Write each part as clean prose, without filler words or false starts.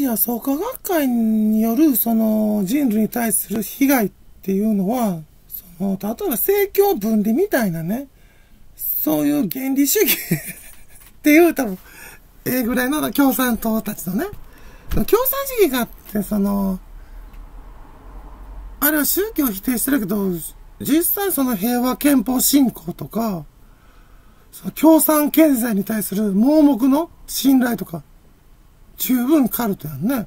いや、創価学会による、その、人類に対する被害っていうのは、その、例えば政教分離みたいなね、そういう原理主義っていう多分、ぐらいの共産党たちのね、共産主義があって、その、あれは宗教を否定してるけど、実際その平和憲法信仰とか、その共産経済に対する盲目の信頼とか、十分カルトやんね。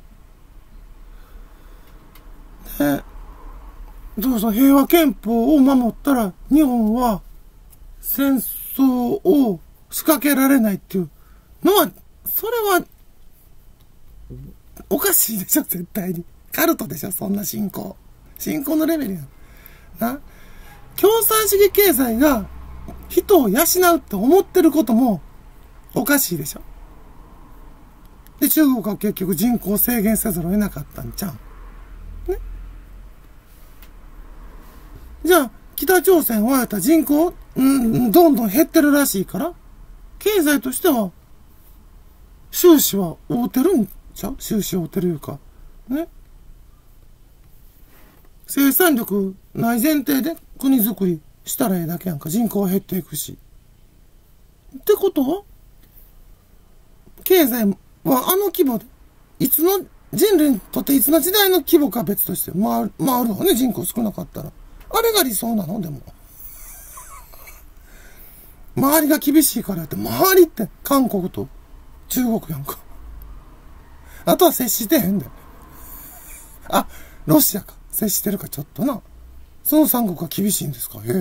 で、どうぞ平和憲法を守ったら、日本は戦争を仕掛けられないっていうのは、それは、おかしいでしょ、絶対に。カルトでしょ、そんな信仰。信仰のレベルやん。な。共産主義経済が人を養うって思ってることもおかしいでしょ。で、中国は結局人口を制限せざるを得なかったんちゃう。ね。じゃあ、北朝鮮は人口、どんどん減ってるらしいから、経済としては、収支は合うてるんちゃう？収支合うてるいうか。ね。生産力ない前提で国づくりしたらええだけやんか。人口は減っていくし。ってことは経済はあの規模で、いつの、人類にとっていつの時代の規模か別として回るわね、人口少なかったら。あれが理想なのでも。周りが厳しいからやって、周りって韓国と中国やんか。あとは接してへんで。あ、ロシアか。接してるかちょっとな。その三国は厳しいんですか？へえ。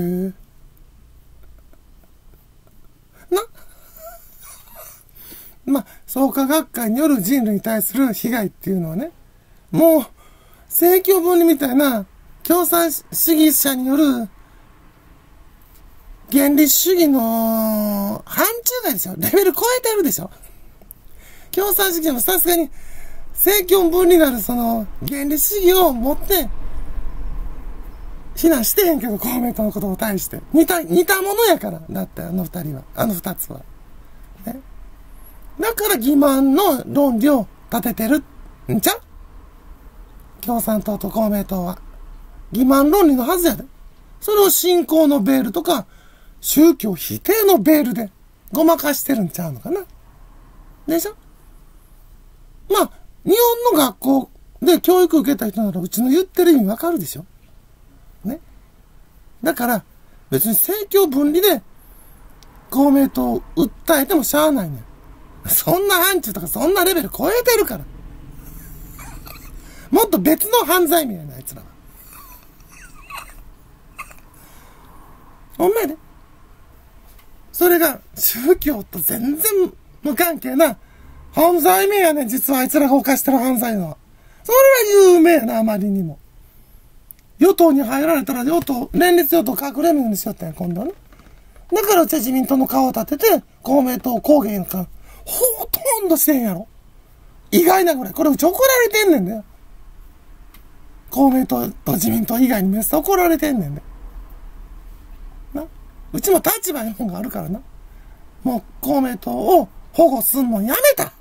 な。まあ、創価学会による人類に対する被害っていうのはね、もう、政教分離みたいな共産主義者による原理主義の範疇外でしょ。レベル超えてるでしょ。共産主義もさすがに政教分離なるその原理主義を持って非難してへんけど、公明党のことを対して。似たものやから。だってあの二つは。ね。だから欺瞞の論理を立ててるんちゃう？共産党と公明党は。欺瞞論理のはずやで。それを信仰のベールとか、宗教否定のベールでごまかしてるんちゃうのかな。でしょ？まあ、日本の学校で教育受けた人ならうちの言ってる意味わかるでしょ？ね。だから、別に政教分離で公明党を訴えてもしゃあないねん。そんな範疇とかそんなレベル超えてるから。もっと別の犯罪名やな、あいつらは。ほんまやで。それが宗教と全然無関係な犯罪名やねん、実はあいつらが犯してる犯罪のは。それは有名やな、あまりにも。与党に入られたら連立与党隠れみにしよったんや、今度はね。だからうちは自民党の顔を立てて、公明党公言やんか。ほとんどしてんやろ。意外なぐらい。これうち怒られてんねんだよ。公明党と自民党以外にめっちゃ怒られてんねんで。な。うちも立場の方があるからな。もう公明党を保護すんのやめた。